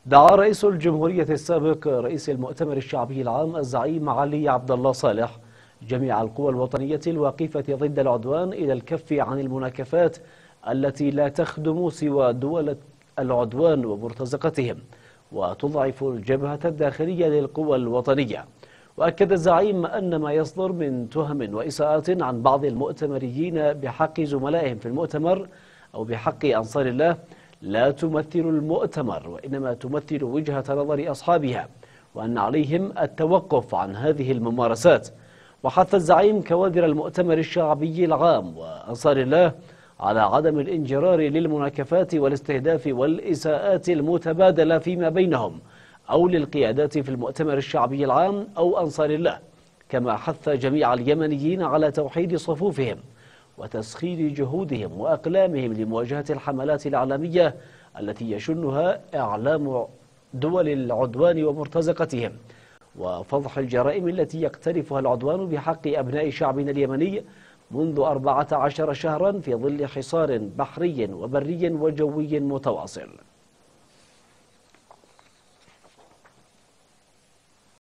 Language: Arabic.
دعا رئيس الجمهورية السابق رئيس المؤتمر الشعبي العام الزعيم علي عبد الله صالح جميع القوى الوطنية الواقفة ضد العدوان إلى الكف عن المناكفات التي لا تخدم سوى دول العدوان ومرتزقتهم وتضعف الجبهة الداخلية للقوى الوطنية. وأكد الزعيم أن ما يصدر من تهم وإساءات عن بعض المؤتمريين بحق زملائهم في المؤتمر أو بحق أنصار الله لا تمثل المؤتمر وإنما تمثل وجهة نظر أصحابها، وأن عليهم التوقف عن هذه الممارسات. وحث الزعيم كوادر المؤتمر الشعبي العام وأنصار الله على عدم الانجرار للمناكفات والاستهداف والإساءات المتبادلة فيما بينهم أو للقيادات في المؤتمر الشعبي العام أو أنصار الله، كما حث جميع اليمنيين على توحيد صفوفهم وتسخير جهودهم وأقلامهم لمواجهة الحملات الإعلامية التي يشنها إعلام دول العدوان ومرتزقتهم، وفضح الجرائم التي يقترفها العدوان بحق أبناء شعبنا اليمني منذ 14 شهرا في ظل حصار بحري وبري وجوي متواصل.